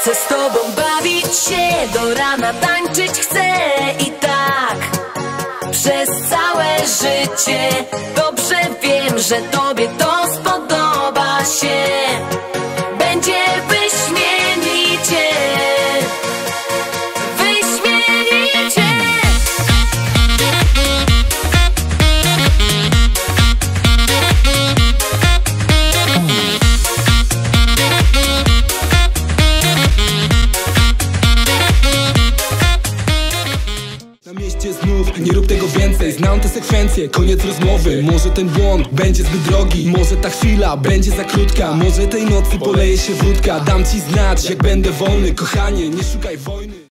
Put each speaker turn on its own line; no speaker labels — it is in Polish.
Chcę z tobą bawić się, do rana tańczyć chcę i tak przez całe życie. Dobrze wiem, że tobie to spodoba się. Będzie wyśmienicie, wyśmienicie.
Na mieście znów, nie rób tego więcej. Znam te sekwencje, koniec rozmowy. Może ten błąd będzie zbyt drogi, może ta chwila będzie za krótka, może tej nocy poleje się wódka. Dam ci znać, jak będę wolny. Kochanie, nie szukaj wojny.